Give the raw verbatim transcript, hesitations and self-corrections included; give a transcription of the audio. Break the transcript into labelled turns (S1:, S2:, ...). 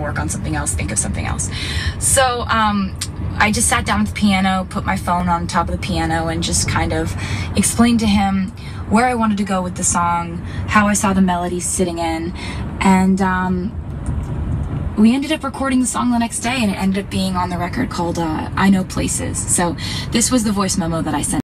S1: work on something else, think of something else. So um, I just sat down at the piano, put my phone on top of the piano, and just kind of explained to him where I wanted to go with the song, how I saw the melodies sitting in, and um, we ended up recording the song the next day, and it ended up being on the record called uh, I Know Places. So this was the voice memo that I sent.